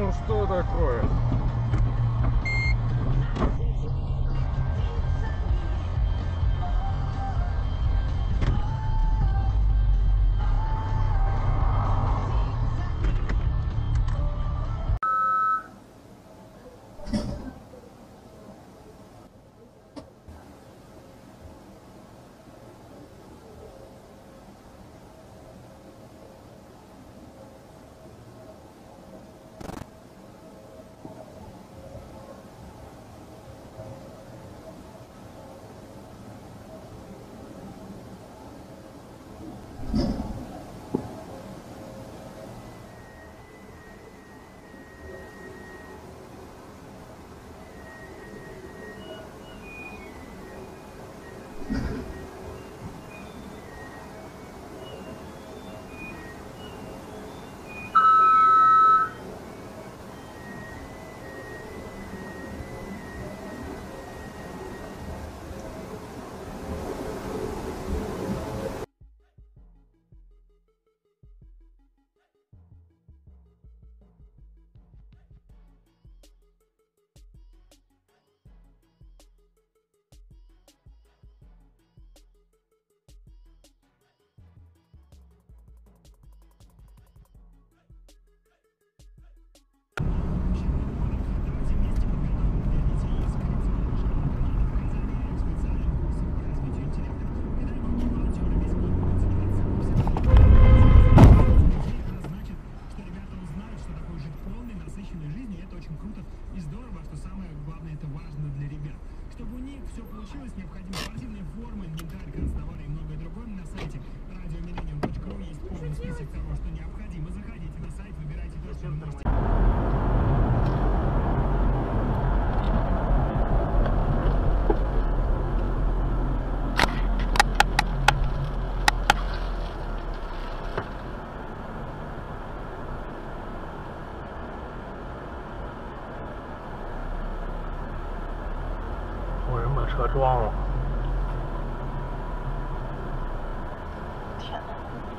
Ну что такое? 我人把车撞了， 天哪！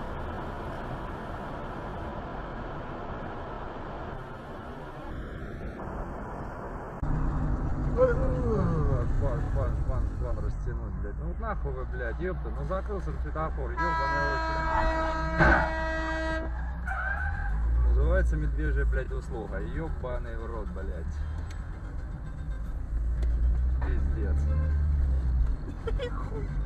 План растянуть, блядь. Ну вот нахуй вы, блядь, ёпта. Ну закрылся светофор, ёбаный. Называется медвежья, блядь, услуга. Ёбаный в рот, блядь. Пиздец.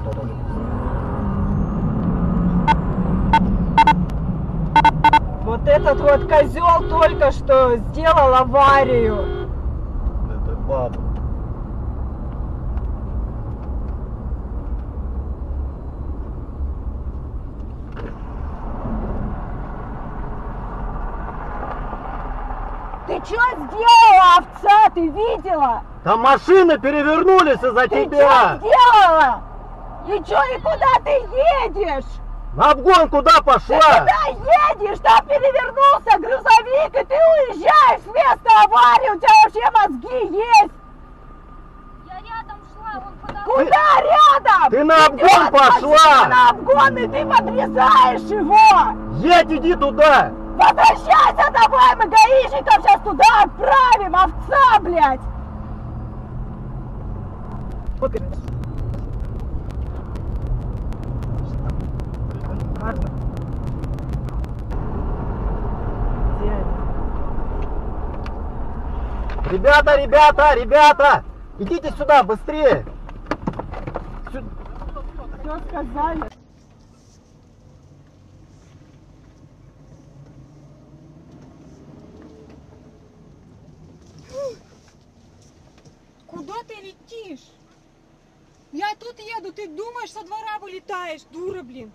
Вот этот вот козел только что сделал аварию. Это баба. Ты что сделала, овца? Ты видела? Там машины перевернулись из-за Ты тебя! что сделала? И что, и куда ты едешь? На обгон куда Ты пошла? куда едешь? Там перевернулся грузовик, и ты уезжаешь с места аварии. У тебя вообще мозги есть? Я рядом шла, он подал. Куда рядом? Ты на обгон Идёт пошла! машина на обгон, и ты подрезаешь его. Едь, иди туда! Возвращайся домой, мы гаишников сейчас туда отправим, овца, блядь! Ребята, ребята, ребята! Идите сюда, быстрее! Что сказали? Куда ты летишь? Я тут еду, ты думаешь, со двора вылетаешь, дура, блин.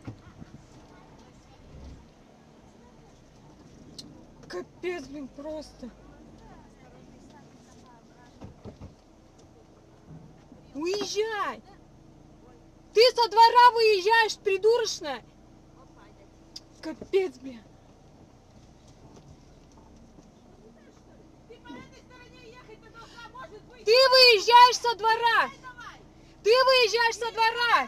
Капец, блин, просто. Уезжай! Ты со двора выезжаешь, придурочная! Капец, блин. Ты выезжаешь со двора! Ты выезжаешь со двора!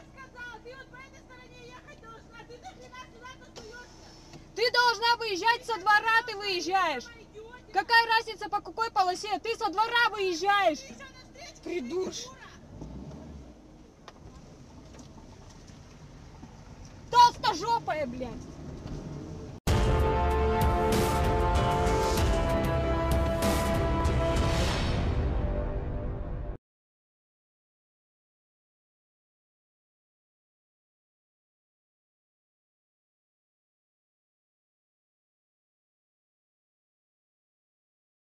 Ты должна выезжать со двора, ты выезжаешь! Какая разница, по какой полосе? Ты со двора выезжаешь! Придурш! Толстожопая, блядь!